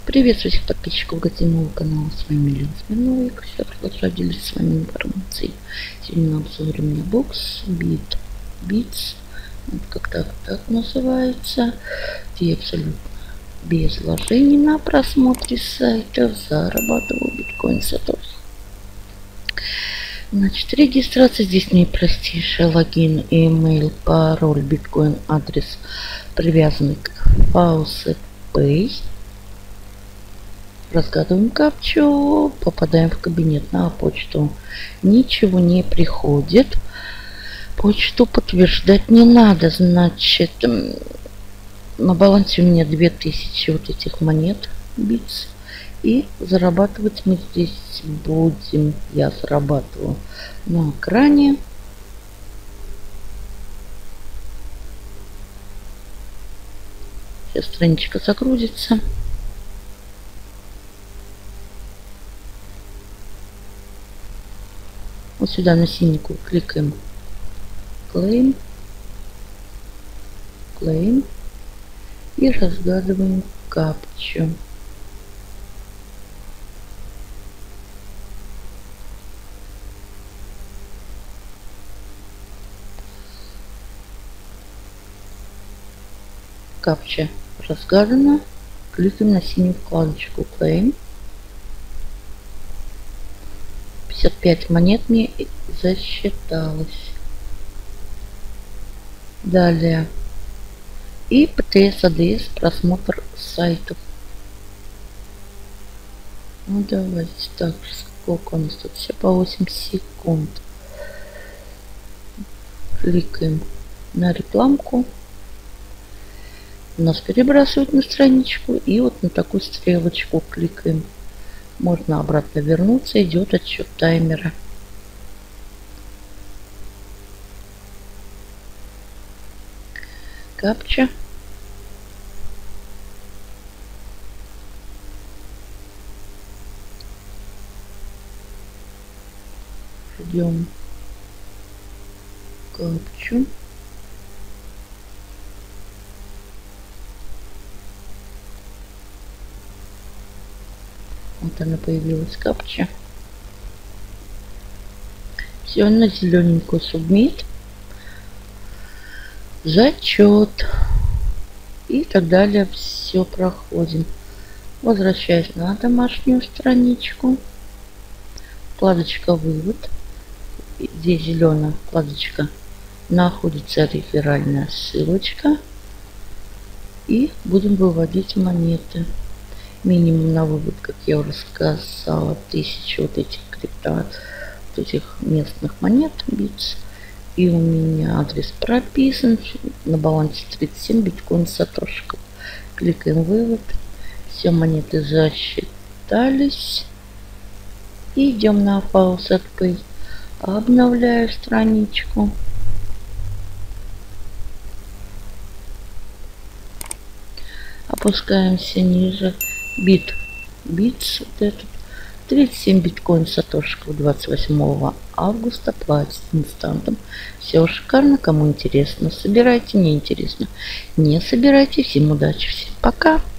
Приветствую всех подписчиков гостиного канала. С вами Лена Смирнова. И как всегда продолжаю делиться с вами информацией. Сегодня на обзоре у меня бокс Bits. Вот как так называется. Где абсолютно без вложений на просмотре сайта зарабатываю биткоин сатоши. Значит, регистрация здесь наипростейшая. Логин, email, пароль, биткоин, адрес привязанный к Faucet Pay. Разгадываем капчу, попадаем в кабинет на почту. Ничего не приходит. Почту подтверждать не надо. Значит, на балансе у меня 2000 вот этих монет Bits. И зарабатывать мы здесь будем. Я зарабатываю на экране. Сейчас страничка загрузится. Вот сюда на синенькую кликаем Claim и разгадываем капчу. Капча разгадана. Кликаем на синюю вкладочку Claim. 55 монет мне засчиталось. Далее. И ПТС, АДС, просмотр сайтов. Ну давайте так, сколько у нас тут? Все по 8 секунд. Кликаем на рекламку. Нас перебрасывают на страничку. И вот на такую стрелочку кликаем. Можно обратно вернуться. Идет отсчет таймера. Капча. Ждем капчу. Вот она появилась, капча. Все, на зелененькую Submit. Зачет. И так далее. Все проходим. Возвращаюсь на домашнюю страничку. Вкладочка Вывод. Здесь зеленая вкладочка. Находится реферальная ссылочка. И будем выводить монеты. Минимум на вывод, как я уже сказала, 1000 вот этих вот этих местных монет Bits. И у меня адрес прописан. На балансе 37 биткоин сатошиков. Кликаем вывод. Все монеты засчитались. И идем на Faucet Pay. Обновляю страничку. Опускаемся ниже. Bits вот этот. 37 биткоин сатошиков 28 августа. Платит инстантом. Все шикарно. Кому интересно, собирайте. Не интересно, не собирайте. Всем удачи. Всем пока.